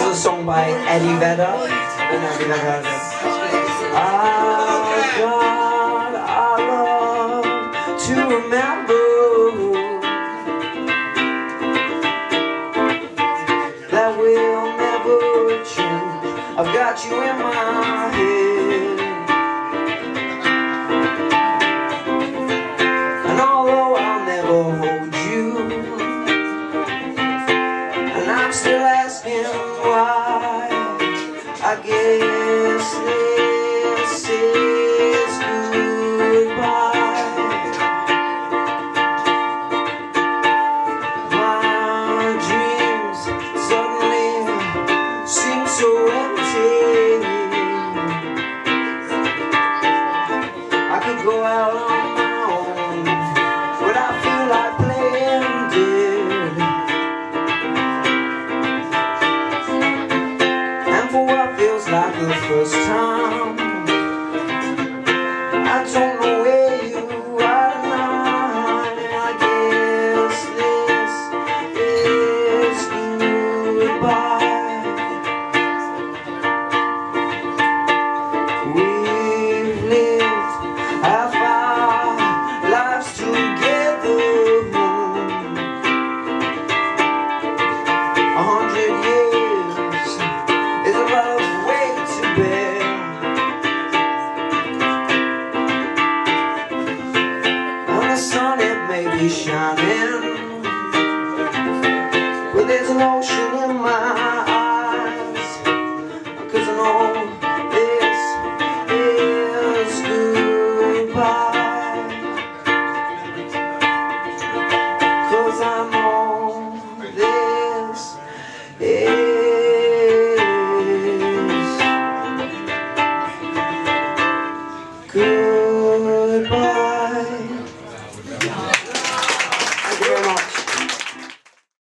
a song by Eddie Vedder. I don't know if you've ever heard of it. I've got our love to remember that will never change. I've got you in my head, and although I'll never hold you, and I'm still asking why, I guess this is goodbye. My dreams suddenly seem so empty. I could go out on my own, but I feel like playing dead. And for what feels like the first time, I don't know where you are tonight. I guess this is goodbye. We've lived our lives together, 100 years is a rough way to bear. And the sun, it may be shining, but there's an ocean in my eyes, 'cause I know this is goodbye. 'Cause I know this is goodbye.